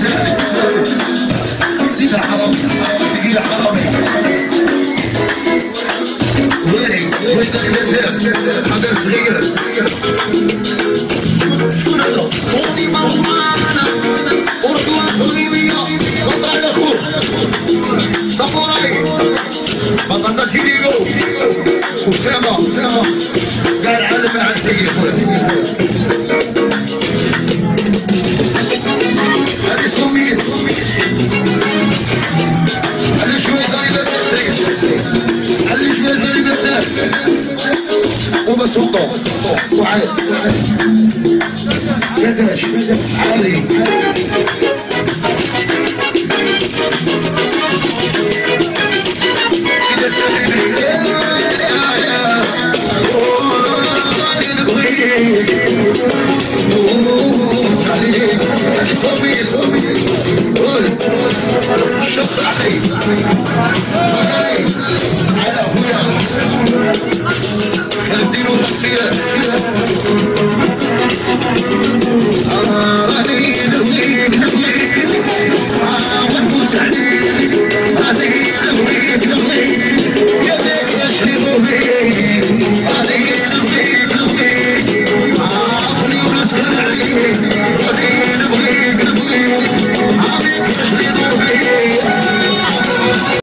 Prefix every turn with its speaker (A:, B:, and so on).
A: زيدها حرامي ثقيلة حرامي ويني واش داري مازال حجر صغير شكون هذا؟ خوني مروانة أردوان حليمية خطر على خوك ساموراي بطلنا تيديرو أسامة قال العالم ما عاد سيء خويا هذه صومية هذه شوية زاني بسال سيد هذه شوية زاني بسال وبس وطو وعاد كذاش عالي